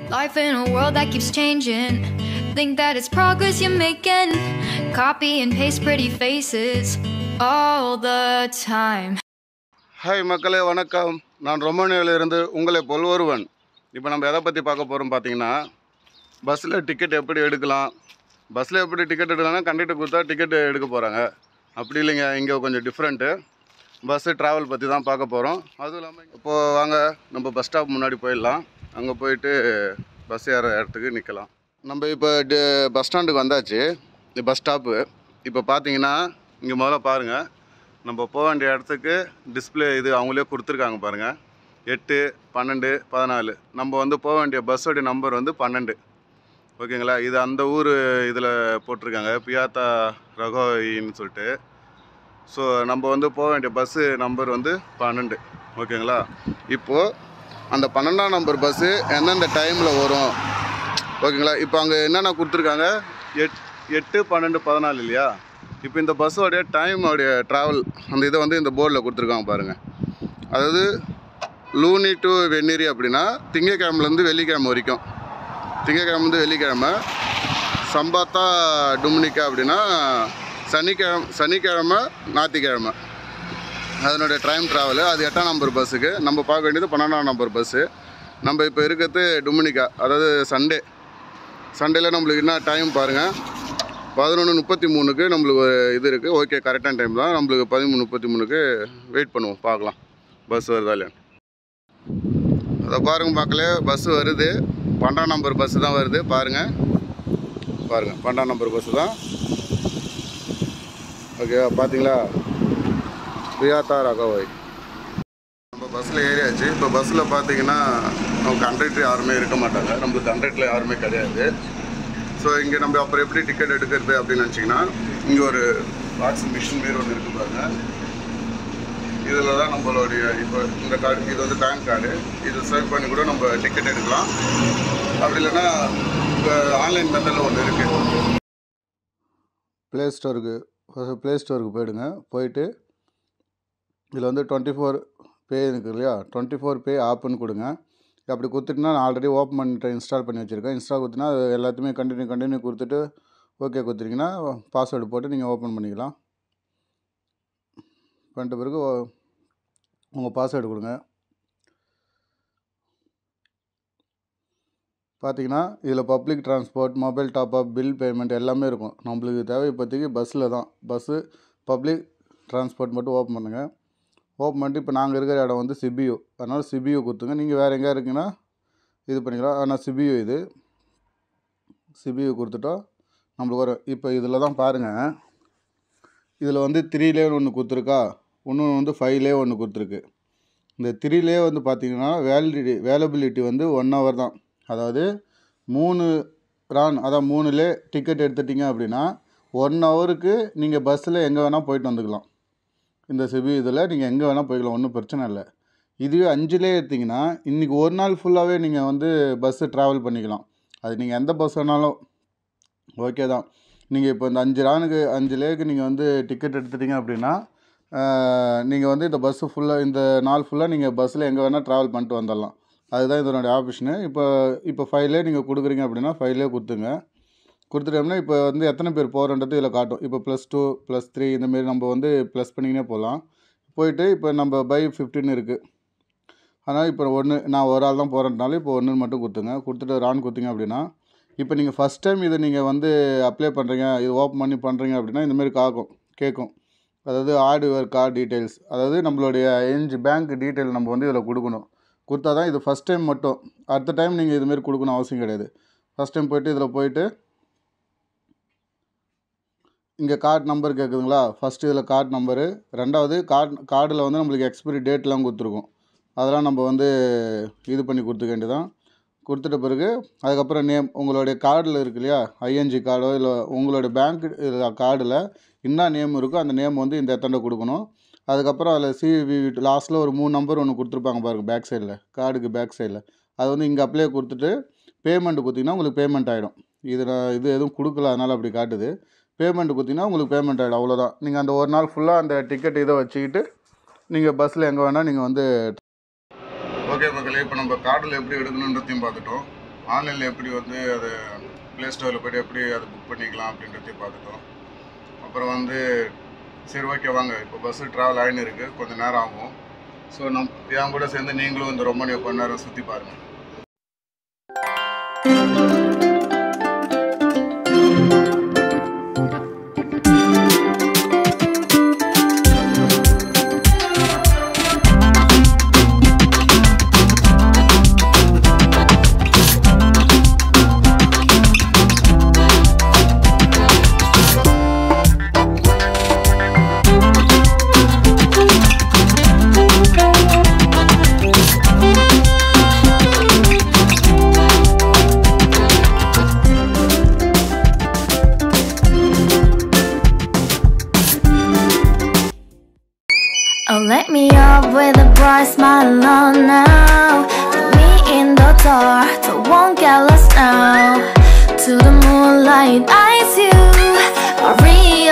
Life in a world that keeps changing. Think that it's progress you're making. Copy and paste pretty faces all the time. Hi மக்களே வணக்கம். நான் ரொமானியாவிலிருந்து உங்களை போல் ஒருவன். இப்போ நம்ம எதை பற்றி பார்க்க போகிறோம் பார்த்தீங்கன்னா, பஸ்ஸில் டிக்கெட் எப்படி எடுக்கலாம். பஸ்ஸில் எப்படி டிக்கெட் எடுக்கலாம்னா கண்டக்டர் கொடுத்தா டிக்கெட் எடுக்க போகிறாங்க. அப்படி இல்லைங்க, இங்கே கொஞ்சம் டிஃப்ரெண்ட்டு. பஸ்ஸு ட்ராவல் பற்றி தான் பார்க்க போகிறோம். அதுவும் இல்லாமல் இப்போது வாங்க நம்ம பஸ் ஸ்டாப் முன்னாடி போயிடலாம். அங்கே போயிட்டு பஸ் ஏற இடத்துக்கு நிற்கலாம். நம்ம இப்போ பஸ் ஸ்டாண்டுக்கு வந்தாச்சு. இந்த பஸ் ஸ்டாப்பு இப்போ பார்த்தீங்கன்னா இங்கே முதல்ல பாருங்கள், நம்ம போக வேண்டிய இடத்துக்கு டிஸ்பிளே இது அவங்களே கொடுத்துருக்காங்க பாருங்கள். 8, 12, 14. நம்ம வந்து போக வேண்டிய பஸ்ஸோடைய நம்பர் வந்து 12. ஓகேங்களா? இது அந்த ஊர் இதில் போட்டிருக்காங்க, பியாத்தா ரகோயின்னு சொல்லிட்டு. ஸோ நம்ம வந்து போக வேண்டிய பஸ்ஸு நம்பர் வந்து 12. ஓகேங்களா? இப்போது அந்த 12ஆம் நம்பர் பஸ்ஸு எந்தெந்த டைமில் வரும். ஓகேங்களா? இப்போ அங்கே என்னென்ன கொடுத்துருக்காங்க, 8, 12, 14 இல்லையா? இப்போ இந்த பஸ்ஸோடைய டைமோடைய ட்ராவல் அந்த இதை வந்து இந்த போர்டில் கொடுத்துருக்காங்க பாருங்கள். அதாவது லூனி டு வெந்நீரி அப்படின்னா திங்கக்கிழமைலேருந்து வெள்ளிக்கிழமை வரைக்கும். திங்கக்கிழமைலேருந்து வெள்ளிக்கிழமை. சம்பாத்தா டுமினிக்கா அப்படின்னா சனிக்கிழமை ஞாயிற்றுக்கிழமை. அதனுடைய டைம் ட்ராவலு அது 8ஆம் நம்பர் பஸ்ஸுக்கு. நம்ம பார்க்க வேண்டியது 12ஆம் நம்பர் பஸ்ஸு. நம்ம இப்போ இருக்கிறது டுமினிக்கா, அதாவது சண்டேல நம்மளுக்கு என்ன டைம் பாருங்கள், 11:33க்கு நம்மளுக்கு இது இருக்குது. ஓகே, கரெக்டான டைம் தான். நம்மளுக்கு 13:33க்கு வெயிட் பண்ணுவோம், பார்க்கலாம் பஸ் வருதா இல்லையா. அதை பாருங்கள் மக்களே, பஸ்ஸு வருது. 12ஆம் நம்பர் பஸ்ஸு தான் வருது. பாருங்கள் 12ஆம் நம்பர் பஸ்ஸு தான். ஓகேவா? பார்த்தீங்களா? பியாத்தா ரகோய். நம்ம பஸ்ஸில் ஏறியாச்சு. இப்போ பஸ்ஸில் பார்த்தீங்கன்னா நம்ம கண்டக்டர் யாருமே இருக்க மாட்டாங்க. நம்மளுக்கு கண்டக்டரில் யாருமே கிடையாது. ஸோ இங்கே நம்ம அப்புறம் எப்படி டிக்கெட் எடுக்கிறது அப்படின்னு நினச்சிங்கன்னா, இங்கே ஒரு பாக்ஸ் மிஷின் மாரி ஒன்று இருக்குது பாருங்க. இதில் தான் நம்மளுடைய இப்போ இந்த கார்டு, இது வந்து பேங்க் கார்டு, இது ஸ்வைப் பண்ணி கூட நம்ம டிக்கெட் எடுக்கலாம். அப்படி இல்லைன்னா இப்போ ஆன்லைன் மெத்தடில் ஒன்று இருக்குது. ப்ளே ஸ்டோருக்கு போயிடுங்க. போயிட்டு இதில் வந்து 24 பே இருக்குது இல்லையா, 24 பே ஆப்புன்னு கொடுங்க. அப்படி கொடுத்துட்டுனா நான் ஆல்ரெடி ஓப்பன் பண்ணிட்டு இன்ஸ்டால் பண்ணி வச்சுருக்கேன். இன்ஸ்டால் கொடுத்துனா அது எல்லாத்தையுமே கண்டினியூ கொடுத்துட்டு ஓகே கொடுத்துட்டிங்கன்னா பாஸ்வேர்டு போட்டு நீங்கள் ஓப்பன் பண்ணிக்கலாம். பண்ணிட்ட பிறகு உங்கள் பாஸ்வேர்டு கொடுங்க. பார்த்தீங்கன்னா இதில் public transport, mobile top up, bill payment எல்லாமே இருக்கும். நம்மளுக்கு தேவை இப்போதைக்கு பஸ்ஸில் தான். பஸ்ஸு பப்ளிக் டிரான்ஸ்போர்ட் மட்டும் ஓப்பன் பண்ணுங்கள். ஓப்பன் பண்ணிட்டு இப்போ நாங்கள் இருக்கிற இடம் வந்து சிபியு, அதனால் சிபியு கொடுத்துங்க. நீங்கள் வேறு எங்கேயா இருக்குங்கன்னா இது பண்ணிக்கலாம். ஆனால் சிபியு கொடுத்துட்டோம் நம்மளுக்கு வரும். இப்போ இதில் தான் பாருங்கள், இதில் வந்து 3 ஒன்று கொடுத்துருக்கா, இன்னொன்று வந்து 5 ஒன்று கொடுத்துருக்கு. இந்த 3 வந்து பார்த்திங்கன்னா வேலபிலிட்டி வந்து 1 hour தான். அதாவது 3 அதான் 3 டிக்கெட் எடுத்துட்டிங்க அப்படின்னா 1 hourக்கு நீங்கள் பஸ்ஸில் எங்கே வேணால் போயிட்டு வந்துக்கலாம். இந்த இதில் நீங்கள் எங்கே வேணால் போய்க்கலாம், ஒன்றும் பிரச்சனை இல்லை. இதுவே 5 எடுத்திங்கன்னா இன்றைக்கி ஒரு நாள் ஃபுல்லாகவே நீங்கள் வந்து பஸ்ஸு ட்ராவல் பண்ணிக்கலாம். அது நீங்கள் எந்த பஸ் வேணாலும் ஓகே தான். நீங்கள் இப்போ இந்த 5 லேக்கு நீங்கள் வந்து டிக்கெட் எடுத்துட்டிங்க அப்படின்னா நீங்கள் வந்து இந்த பஸ்ஸு ஃபுல்லாக இந்த நாள் ஃபுல்லாக நீங்கள் பஸ்ஸில் எங்கே வேணால் ட்ராவல் பண்ணிட்டு வந்துடலாம். அதுதான் இதனுடைய ஆப்ஷனு. இப்போ 5 நீங்கள் கொடுக்குறீங்க அப்படின்னா 5 கொடுத்துங்க. கொடுத்துட்டோம்னா இப்போ வந்து எத்தனை பேர் போகிறன்றது இதில் காட்டும். இப்போ +2 +3 இந்தமாரி நம்ம வந்து ப்ளஸ் பண்ணிக்கினே போகலாம். போயிட்டு இப்போ நம்ம பை 15 இருக்குது. அதனால் இப்போ நான் ஒரு ஆள் தான் போகிறேன்றனால இப்போ 1 மட்டும் கொடுத்துங்க. கொடுத்துட்டு ரான் கொடுத்தீங்க அப்படின்னா இப்போ நீங்கள் ஃபஸ்ட் டைம் இதை நீங்கள் வந்து அப்ளை பண்ணுறீங்க, இது ஓப்பன் பண்ணி பண்ணுறீங்க அப்படின்னா இந்தமாரி கேட்கும். அதாவது ஆட் யுவர் கார்டு டீட்டெயில்ஸ், அதாவது நம்மளுடைய பேங்க் டீட்டெயில் நம்ம வந்து இதில் கொடுக்கணும். கொடுத்தா தான் இது ஃபஸ்ட் டைம் மட்டும். அடுத்த டைம் நீங்கள் இதுமாரி கொடுக்கணும் அவசியம் கிடையாது. ஃபஸ்ட் டைம் போய்ட்டு இதில் போய்ட்டு இங்கே கார்டு நம்பர் கேட்குதுங்களா, ஃபஸ்ட்டு இதில் கார்டு நம்பரு, ரெண்டாவது கார்டில் வந்து நம்மளுக்கு எக்ஸ்பைரி டேட்லாம் கொடுத்துருக்கும். அதெல்லாம் நம்ம வந்து இது பண்ணி கொடுத்துக்க வேண்டியதான். கொடுத்துட்ட பிறகு அதுக்கப்புறம் நேம், உங்களுடைய கார்டில் இருக்கு இல்லையா, ஐஎன்ஜி கார்டோ இல்லை உங்களோட பேங்க் கார்டில் என்ன நேம் இருக்கோ அந்த நேம் வந்து இந்த எத்தனை கொடுக்கணும். அதுக்கப்புறம் அதில் சிவி லாஸ்ட்டில் ஒரு 3 நம்பர் ஒன்று கொடுத்துருப்பாங்க பாருங்கள், பேக் சைடில், கார்டுக்கு பேக் சைடில். அது வந்து இங்கே அப்ளை கொடுத்துட்டு பேமெண்ட் கொடுத்திங்கன்னா உங்களுக்கு பேமெண்ட் ஆகிடும். இது எதுவும் கொடுக்கல அதனால் அப்படி காட்டுது. பேமெண்ட் கொடுத்திங்கன்னா உங்களுக்கு பேமெண்ட் ஆகிடும், அவ்வளோதான். நீங்கள் அந்த ஒரு நாள் ஃபுல்லாக அந்த டிக்கெட் இதை வச்சுக்கிட்டு நீங்கள் பஸ்ஸில் எங்கே வேணால் நீங்கள் வந்து ஓகே மக்களே, இப்போ நம்ம கார்டில் எப்படி எடுக்கணுன்றதையும் பார்த்துட்டோம். ஆன்லைனில் எப்படி வந்து அது ப்ளே ஸ்டோரில் போய்ட்டு எப்படி அதை புக் பண்ணிக்கலாம் அப்படின்றதையும் பார்த்துட்டோம். அப்புறம் வந்து சரி ஓகே வாங்க, இப்போ பஸ்ஸு ட்ராவல் ஆகின்னு இருக்குது, கொஞ்சம் நேரம் ஆகும். ஸோ என் கூட சேர்ந்து நீங்களும் இந்த ரொமானியா கொஞ்ச நேரம் சுற்றி பாருங்கள். Oh, let me up with a bright smile on now. Put me in the dark, so won't get lost now. To the moonlight, eyes you are real.